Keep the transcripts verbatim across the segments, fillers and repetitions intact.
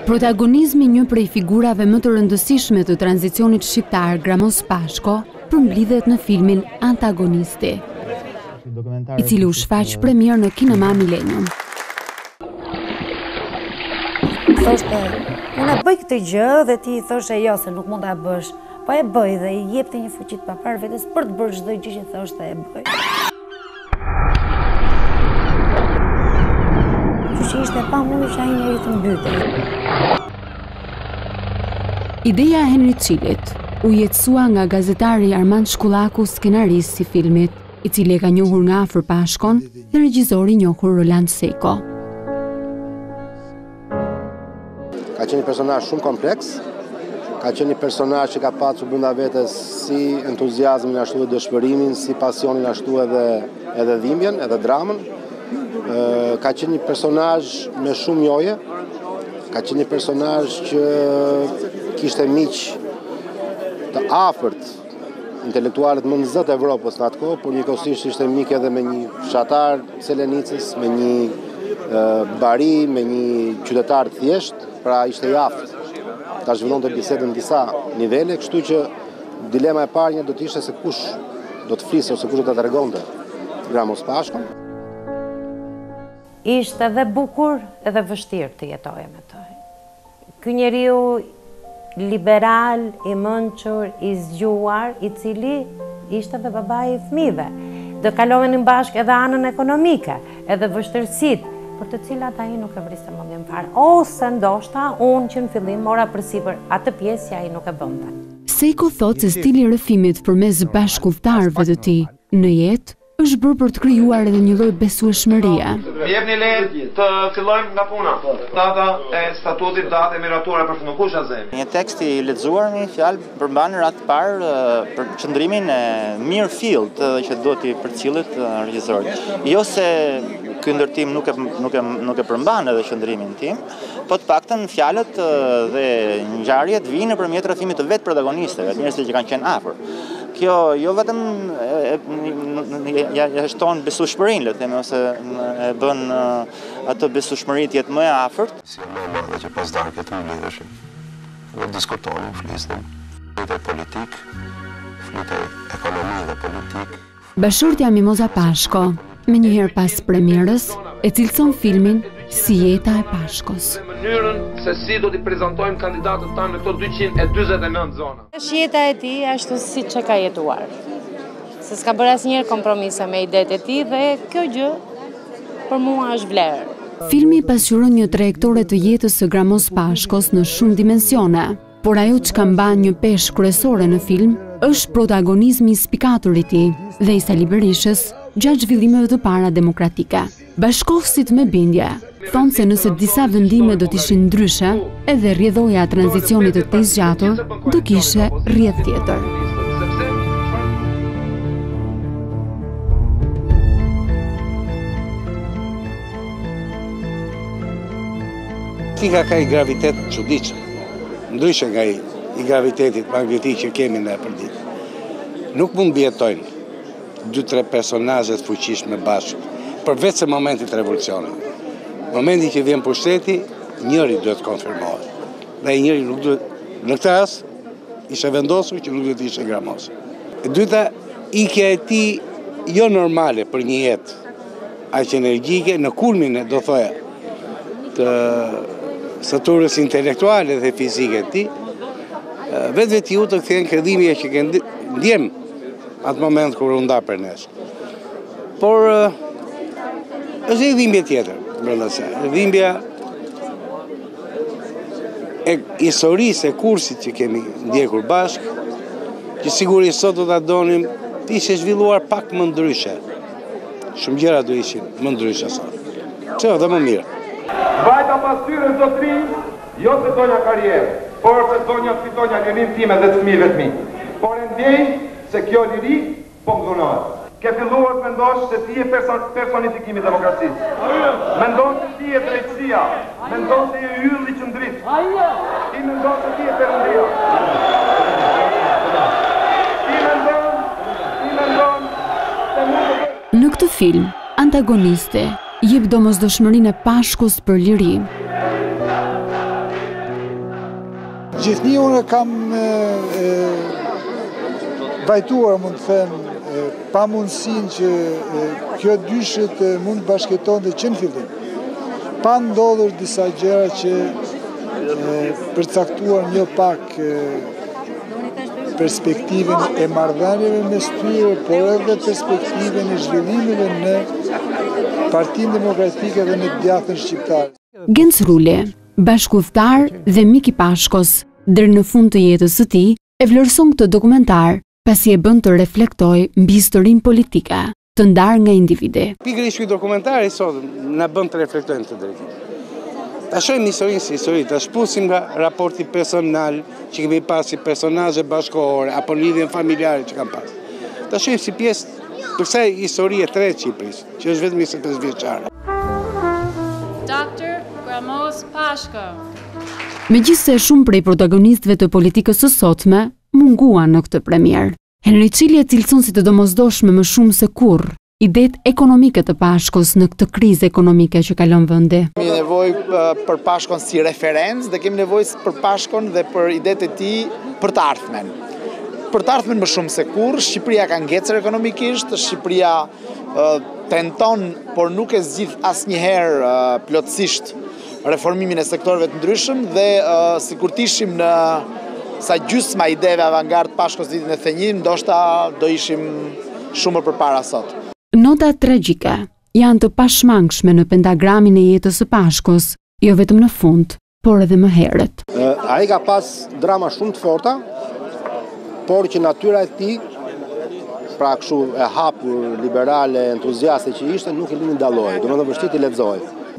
Protagonizmi një prej figurave më të rëndësishme të tranzicionit shqiptar, Gramos Pashko, përmblidhet në filmin Antagonisti, i cili u shfaq premier në Kinema Millennium. Thoshte, unë e bëj këtë gjë dhe ti thoshe jo se nuk mund ta bësh, po e bëj dhe i jepte një fuqi të papar vetes për të bërë çdo gjë që thoshte e bëj. Që ishte pa mundur që ai njeri të mbyte. Ideja e Henry Çilit u jetësua nga gazetari Armand Shkullaku, skenarist i filmit, i cili e ka njohur nga afër Pashkon, dhe regjizori i njohur Roland Seko. Ka qenë një personazh shumë kompleks, ka qenë një personazh që ka pasur brenda vetes si entuziazmin ashtu edhe dëshpërimin, si pasionin ashtu edhe edhe dhimbjen, edhe dramën. Ka qenë një personazh me shumë joje, ka qenë një personazh që kishte miq të afërt, intelektualët më në zëtë Evropës në atë kohë, por njëkohësisht ishte mik edhe me një fshatar Selenicës, me një uh, bari, me një qytetar të thjesht, pra ishte i afërt. Ta zhvillonte bisedën në disa nivele, kështu që dilema e parë një do të ishte se kush do të flisë ose kush do ta tregonte Gramos Pashkon. Ishte edhe bukur edhe vështirë të jetoje me të. Ky njeriu liberal, i mençur, i zgjuar, i cili ishte edhe babai i fëmijëve. Do kalonin bashkë edhe anën ekonomike, edhe vështirësitë, për të cilat ai nuk e vriste mendjen fare. Ose ndoshta unë që në fillim mora përsipër atë pjesë që ai nuk e bënte. Seko thotë se stili i rrëfimit përmes bashkëkombëtarëve të tij në jetë është bërë për të krijuar edhe një lloj besueshmërie. Më jepni leje të fillojmë nga puna. Data e statutit, data e miratura për fund kush azemi. Një tekst i lexuar një fjalë përmban rat të parë për qëndrimin e mirë fillt që duhet i përcjellet regjisorit. Jo se ky ndërtim nuk e nuk e nuk e përmban edhe qëndrimin tim, po të paktën fjalët dhe ngjarjet vinë nëpërmjet rrëfimit të vetë protagonistëve, njerëzve që kanë qenë afër. Kjo jo vetëm ja shton besueshmërinë, le të themi, ose e bën atë besueshmëri të jetë më e afërt. Si më e madhe që pas darkët të mbledheshim. Ne diskutonim, flisnim, flitej politik, flitej ekonomi dhe politik. Bashortja Mimoza Pashko, me njëherë pas premierës, e cilëson filmin si jeta e Pashkos. Në mënyrën se si do t'i prezantojmë kandidatët tanë në këto dyqind e dyzet e nëntë zona. Është jeta e tij ashtu siç e ka jetuar. Se s'ka bërë asnjëherë kompromise me idetë e tij dhe kjo gjë për mua është vlerë. Filmi pasqyron një trajektore të jetës së Gramos Pashkos në shumë dimensione, por ajo që ka mban një peshë kryesore në film është protagonizmi i spikatur i tij dhe i Sali Berishës gjatë zhvillimeve të para demokratike. Bashkohësit me bindje thonë se nëse disa vendime do t'ishin ndryshe, edhe rrjedhoja e tranzicionit të këtij zgjatur do kishe rrjedh tjetër. Politika ka i gravitet çuditshëm, ndryshe nga i, i gravitetit magnetik që kemi në përdit. Nuk mund bjetojnë dy tre personazhe të fuqishëm bashkë, përveç se momentit të revolucionit. Momenti që vjen pushteti, njëri duhet të konfirmohet. Dhe njëri nuk duhet, në këtë rast, ishte vendosur që nuk duhet të ishte Gramos. E dyta, ikja e tij jo normale për një jetë, aq energjike, në kulmin e do thoya të staturës intelektuale dhe fizike të tij, vetë vetë ju të kthehen kredimin që ke ndjem atë moment kur u nda për nesh. Por është një dhimbje tjetër brenda saj. Dhimbja e historisë e kursit që kemi ndjekur bashkë, që sigurisht sot do ta donim të ishte zhvilluar pak më ndryshe. Shumë gjëra do ishin më ndryshe sot. Çfarë do më mirë. Vajta pasyrën zotrin, jo se donja karrierë, por se donja si donja lirin time dhe të fëmijëve të mi. Por e ndjej se kjo liri po më dhunohet. Ke filluar të mendosh se ti je person, personifikimi i demokracisë. Mendon se ti je drejtësia, mendon se je ylli që ndrit. Ti mendon se ti je perëndia. Ti mendon, ti mendon se nuk. Në këtë film, antagonisti jep domosdoshmërinë e Pashkos për liri. Gjithnjë unë kam e, e, vajtuar, mund të them, e, pa mundësin që e, kjo dyshit e, mund bashketon dhe që në fillim. Pa ndodhur disa gjëra që e, përcaktuar një pak e, perspektivën e marrëdhënieve mes tyre, por edhe perspektivën e zhvillimeve në Partinë Demokratike dhe në të djathtën shqiptare. Genc Ruli, bashkëudhëtar dhe mik i Pashkos, deri në fund të jetës së tij, e vlerëson këtë dokumentar pasi e bën të reflektojë mbi historinë politike të ndarë nga individi. Pikërisht ky dokumentar i sot na bën të reflektojmë të drejtim. Ta shohim historinë si histori, ta shpusim nga raporti personal që kemi pas si personazhe bashkëkohore apo lidhjen familjare që kanë pas. Ta shohim si pjesë për kësaj historie të re të Shqipërisë, që është vetëm njëzet e pesë vjeçare. doktor Gramos Pashko. Megjithse shumë prej protagonistëve të politikës së sotme munguan në këtë premier, Henri Çili e cilëson si të domosdoshme më shumë se kurrë idetë ekonomike të Pashkos në këtë krizë ekonomike që kalon vendi. Kemi nevojë për Pashkon si referencë dhe kemi nevojë për Pashkon dhe për idetë e tij për të ardhmen. Për të ardhmen më shumë se kurrë, Shqipëria ka ngecër ekonomikisht, Shqipëria uh, tenton, por nuk e zgjidh asnjëherë uh, plotësisht reformimin e sektorëve të ndryshëm dhe uh, sikur të ishim në sa gjysma ideve avangard Pashkos ditën e thënjim, ndoshta do ishim shumë më përpara sot. Nota tragjike janë të pashmangshme në pentagramin e jetës së Pashkos, jo vetëm në fund, por edhe më herët. Ai ka pas drama shumë të forta, por që natyra e tij, pra kështu e hapur, liberale, entuziaste që ishte, nuk i lini ndalloj, domethënë vështirë t'i lexoj.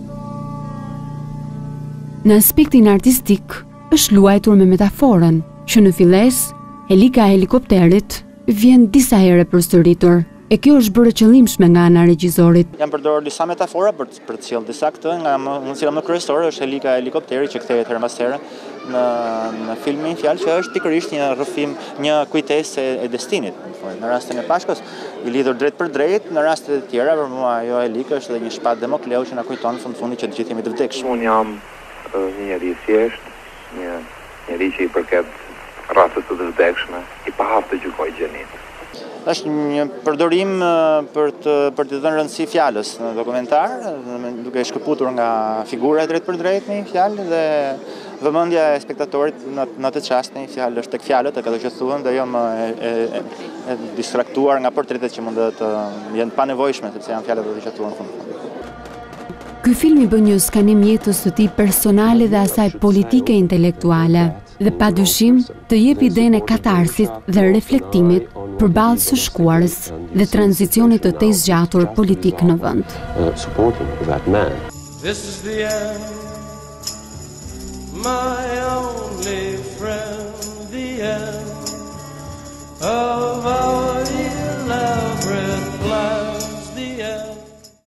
Në aspektin artistik, është luajtur me metaforën që në filles, helika e helikopterit vjen disa herë përsëritur. E kjo është bërë qëllimshme nga ana e regjisorit. Jam përdorur disa metafora për për të sjellë disa këtë, nga mundësia më kryesore është helika e helikopterit që kthehet herë pas here në në filmin fjalë që është pikërisht një rrëfim, një kujtesë e destinit. Në rastin e Pashkos i lidhur drejt për drejt, në raste të tjera për mua ajo helika është edhe një shpat Demokleu që na kujton në fund fundi që të gjithë jemi të vdekshëm. Unë jam një njeri i thjesht, një njeri që i përket rasteve të vdekshme, i pahavë të gjykoj gjenitë. Është një përdorim për të për të dhënë rëndësi fjalës në dokumentar, duke e shkëputur nga figura drejt për drejt në një fjalë dhe vëmendja e spektatorit në në atë çast në një fjalë është tek fjalët, tek ato që thuhen dhe jo më e, e, e distraktuar nga portretet që mund të jenë pa nevojshme sepse janë fjalët ato që thuhen në fund. Ky film i bën një skanim jetës së tij personale dhe asaj politike intelektuale dhe padyshim të jep idenë e katarsit dhe reflektimit përballë së shkuarës dhe tranzicionit të tej zgjatur politik në vend. This is the end, my only friend, the end.